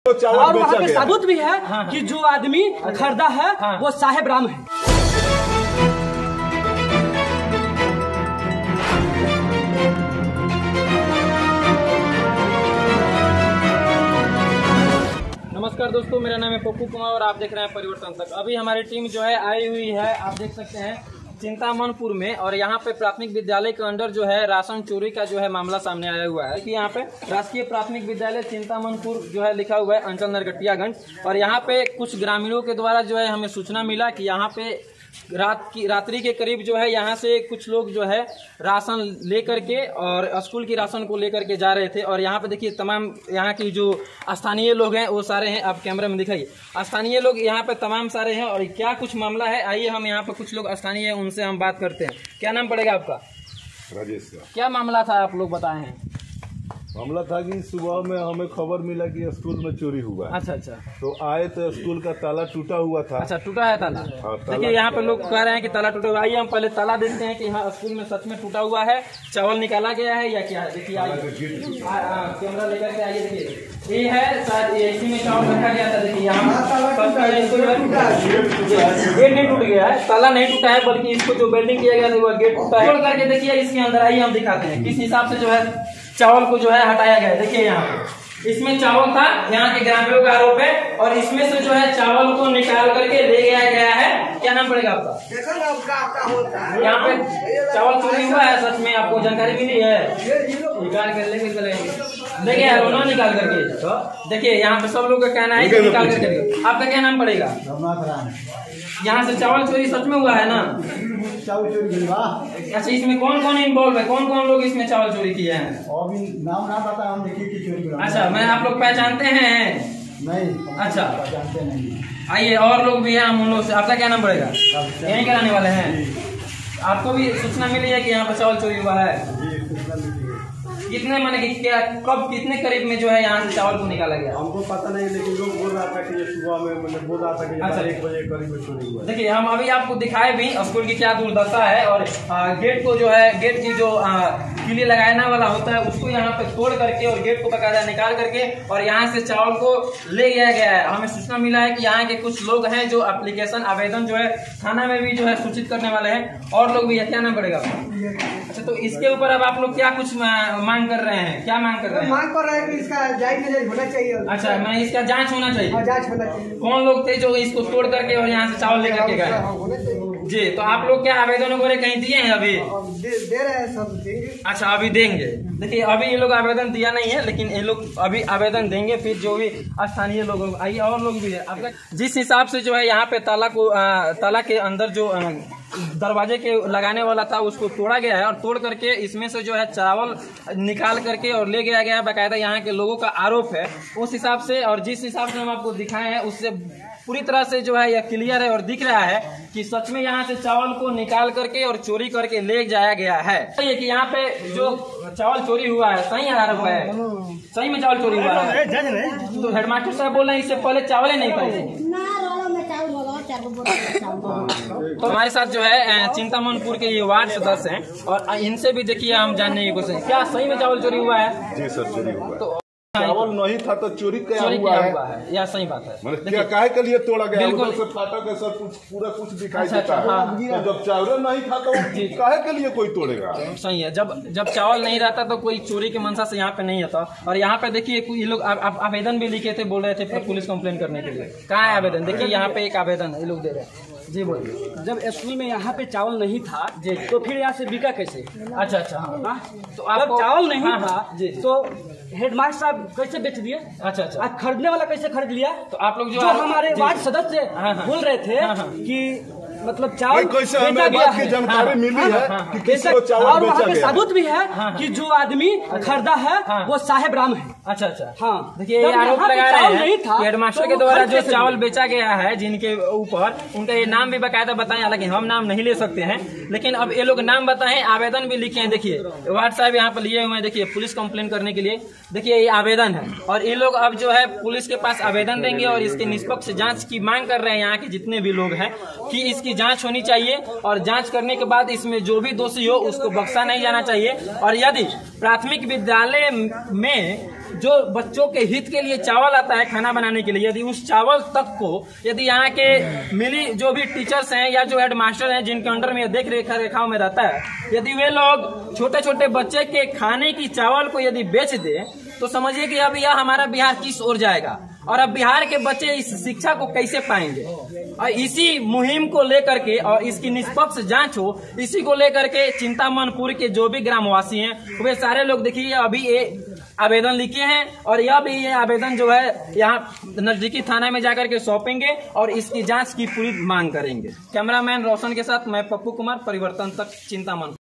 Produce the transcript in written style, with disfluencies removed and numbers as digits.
और वहाँ पे सबूत भी है कि जो आदमी खरीदा है वो साहेब राम है। नमस्कार दोस्तों, मेरा नाम है पप्पू कुमार और आप देख रहे हैं परिवर्तन तक। अभी हमारी टीम जो है आई हुई है, आप देख सकते हैं चिंतामनपुर में, और यहाँ पे प्राथमिक विद्यालय के अंदर जो है राशन चोरी का जो है मामला सामने आया हुआ है। यहाँ पे राजकीय प्राथमिक विद्यालय चिंतामनपुर जो है लिखा हुआ है, अंचल नरकटियागंज। और यहाँ पे कुछ ग्रामीणों के द्वारा जो है हमें सूचना मिला कि यहाँ पे रात्रि के करीब जो है यहाँ से कुछ लोग जो है राशन लेकर के और स्कूल की राशन को लेकर के जा रहे थे। और यहाँ पे देखिए तमाम यहाँ की जो स्थानीय लोग हैं वो सारे हैं, आप कैमरे में दिखाइए। स्थानीय लोग यहाँ पे तमाम सारे हैं और क्या कुछ मामला है, आइए हम यहाँ पे कुछ लोग स्थानीय हैं उनसे हम बात करते हैं। क्या नाम पड़ेगा आपका? राजेश। क्या मामला था, आप लोग बताए हैं? मामला था कि सुबह में हमें खबर मिला कि स्कूल में चोरी हुआ है। अच्छा। तो आए तो स्कूल का ताला टूटा हुआ था। अच्छा, टूटा है ताला? हाँ, देखिए यहाँ पे लोग कह रहे हैं कि ताला टूटा हुआ है। आइए हम पहले ताला देखते हैं कि हाँ स्कूल में सच में टूटा हुआ है, चावल निकाला गया है या क्या है। देखिए कैमरा लेकर के आइए, देखिए ये है शायद इसी में चावल रखा गया था। देखिए यहाँ गेट नहीं टूट गया है, ताला नहीं टूटा है, बल्कि इसको जो वेल्डिंग किया गया था वो गेट टूटा है। करके देखिए इसके अंदर, आइए हम दिखाते हैं किस हिसाब से जो है चावल को जो है हटाया गया है। देखिए यहाँ पे इसमें चावल था, यहाँ के ग्रामीणों का आरोप है, और इसमें से जो है चावल को निकाल करके ले गया है। क्या नाम पड़ेगा आपका? यहाँ पे चावल चोरी हुआ है, सच में आपको जानकारी मिली है? निकाल कर लेके चलेंगे, देखिए रोना निकाल करके। देखिए यहाँ पे सब लोग का कहना है कि निकाल करके। आपका क्या नाम पड़ेगा? यहाँ से चावल चोरी सच में हुआ है ना? चावल चोरी हुआ। अच्छा, इसमें कौन कौन इन्वॉल्व है, कौन कौन लोग इसमें चावल चोरी किए हैं? अभी नाम ना पता, हम देखिए कि चोरी हुआ। अच्छा, मैं आप लोग पहचानते हैं? नहीं। अच्छा, पहचानते नहीं। आइए और लोग भी हैं, हम उन लोग से। आपका क्या नाम पड़ेगा? यहीं कराने वाले हैं? आपको भी सूचना मिली है कि यहाँ पर चावल चोरी हुआ है? कितने माने कि क्या, कब, कितने करीब में जो है यहाँ से चावल को निकाला गया? हमको पता नहीं, लेकिन लोग बोल रहा था कि ये सुबह में, मतलब बोल रहा था कि अच्छा 1 बजे करीब में चोरी हुआ। देखिए हम अभी आपको दिखाए भी स्कूल की क्या दुर्दशा है, और गेट को जो है, गेट की जो किली लगाने वाला होता है उसको यहाँ पे तोड़ करके और गेट को बकायदा निकाल करके और यहाँ से चावल को ले गया है। हमें सूचना मिला है कि यहाँ के कुछ लोग हैं जो एप्लीकेशन आवेदन जो है थाना में भी जो है सूचित करने वाले हैं, और लोग भी है। क्या नाम पड़ेगा? अच्छा, तो इसके ऊपर अब आप लोग क्या कुछ मांग कर रहे हैं? क्या मांग कर रहे हैं? मांग कर रहे हैं कि इसका जांच होना चाहिए। अच्छा, मैं इसका जांच होना चाहिए। जांच होना चाहिए। कौन लोग थे जो इसको तोड़ करके और यहाँ से चावल लेकर के गए? जी, तो आप लोग क्या आवेदन वगैरह कहीं दिए हैं? अभी दे रहे हैं, सब देंगे। अच्छा, अभी देंगे। देखिए अभी ये लोग आवेदन दिया नहीं है, लेकिन ये लोग अभी आवेदन देंगे, फिर जो भी स्थानीय लोग, आइए और लोग भी है। आपका जिस हिसाब से जो है यहाँ पे ताला के अंदर जो दरवाजे के लगाने वाला था उसको तोड़ा गया है, और तोड़ करके इसमें से जो है चावल निकाल करके और ले गया गया है, बाकायदा यहाँ के लोगों का आरोप है। उस हिसाब से और जिस हिसाब से हम आपको दिखाए हैं उससे पूरी तरह से जो है यह क्लियर है और दिख रहा है कि सच में यहाँ से चावल को निकाल करके और चोरी करके ले जाया गया है। ये कि यहाँ पे जो चावल चोरी हुआ है सही आरोप है, सही में चावल चोरी हुआ है। तो हेडमास्टर साहब बोल रहे हैं इससे पहले चावल ही नहीं पाए। तो हमारे साथ जो है चिंतामनपुर के ये वार्ड सदस्य हैं, और इनसे भी देखिए हम जानने की कोशिश। क्या सही में चावल चोरी हुआ है? जी सर, चोरी हुआ। तो चावल नहीं था तो चोरी क्या हुआ है? यह सही बात है। मतलब क्या काहे के लिए तोड़ा गया? बिल्कुल। उधर से फाटक है सर, कुछ पूरा कुछ दिखाई अच्छा, देता है। हाँ। तो जब चावल नहीं था तो काहे के लिए कोई तोड़ेगा? सही है, जब चावल नहीं रहता तो कोई चोरी के मंशा से यहाँ पे नहीं आता। और यहाँ पे देखिए ये लोग आवेदन भी लिखे थे, बोल रहे थे पुलिस कंप्लेन करने के लिए। कहाँ है आवेदन? देखिए यहाँ पे एक आवेदन है, ये लोग दे रहे हैं। जी बोलिए। जब स्कूल में यहाँ पे चावल नहीं था जी, तो फिर यहाँ से बिका कैसे? अच्छा, हाँ। तो आप चावल नहीं था जी, तो हेडमास्टर साहब कैसे बेच दिए? अच्छा, खरीदने वाला कैसे खरीद लिया? तो आप लोग जो हमारे वार्ड सदस्य बोल रहे थे कि मतलब चावल कैसे हमें बात की जानकारी मिली है कि किसी को चावल और बेचा वहाँ पे गया? सबूत भी है कि जो आदमी खरीदा है वो साहेब राम है। अच्छा, हाँ। देखिए ये आरोप लगा रहे हैं कि हेडमास्टर के द्वारा जो चावल बेचा गया है जिनके ऊपर, उनका ये नाम भी बाकायदा बताएं, हालांकि हम नाम नहीं ले सकते हैं, लेकिन अब ये लोग नाम बताएं, आवेदन भी लिखे हैं। देखिए वार्ड साहब यहाँ पर लिए हुए हैं, देखिए पुलिस कंप्लेन करने के लिए। देखिए ये आवेदन है, और ये लोग अब जो है पुलिस के पास आवेदन देंगे और इसकी निष्पक्ष जांच की मांग कर रहे हैं यहाँ के जितने भी लोग हैं कि इसकी जांच होनी चाहिए, और जांच करने के बाद इसमें जो भी दोषी हो उसको बख्शा नहीं जाना चाहिए। और यदि प्राथमिक विद्यालय में जो बच्चों के हित के लिए चावल आता है खाना बनाने के लिए, यदि उस चावल तक को यदि यहाँ के मिली जो भी टीचर्स हैं या जो हेडमास्टर हैं जिनके अंडर में देख रेखाव में रहता है, यदि वे लोग छोटे छोटे बच्चे के खाने की चावल को यदि बेच दे तो समझिए कि अब यह हमारा बिहार किस ओर जाएगा और अब बिहार के बच्चे इस शिक्षा को कैसे पाएंगे। और इसी मुहिम को लेकर के और इसकी निष्पक्ष जांच हो, इसी को लेकर के चिंतामनपुर के जो भी ग्रामवासी हैं वे सारे लोग देखिए अभी ये आवेदन लिखे हैं और यह भी ये आवेदन जो है यहाँ नजदीकी थाना में जाकर के सौंपेंगे और इसकी जांच की पूरी मांग करेंगे। कैमरामैन रोशन के साथ मैं पप्पू कुमार, परिवर्तन तक, चिंतामन।